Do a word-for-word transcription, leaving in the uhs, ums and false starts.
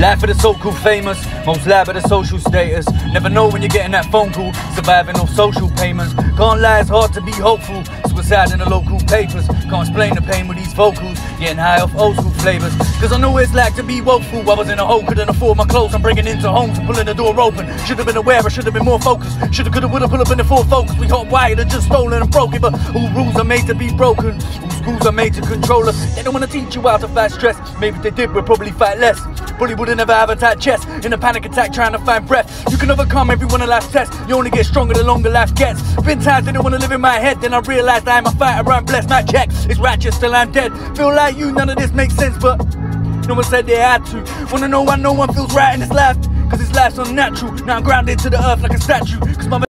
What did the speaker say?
Life of the so-called famous, most live of the social status. Never know when you're getting that phone call, surviving on social payments. Can't lie, it's hard to be hopeful. Suicide in the local papers, can't explain the pain with these vocals. Getting high off old school flavors, cause I know what it's like to be woeful. I was in a hole, couldn't afford my clothes, I'm bringing into homes and pulling the door open. Should've been aware, I should've been more focused. Should've, could've, would've, pull up in the full focus. We hot wired and just stolen and broken, but all rules are made to be broken. All schools are made to control us. They don't wanna teach you how to fight stress. Maybe if they did, we'd probably fight less. Bully wouldn't ever have a tight chest. In a panic attack trying to find breath. You can overcome every one of life's tests. You only get stronger the longer life gets. Been times I didn't wanna live in my head. Then I realized I am a fighter, I'm blessed. My check is righteous till I'm dead. Feel like you, none of this makes sense, but no one said they had to. Wanna know why no one feels right in this life? Cause this life's unnatural. Now I'm grounded to the earth like a statue. Cause my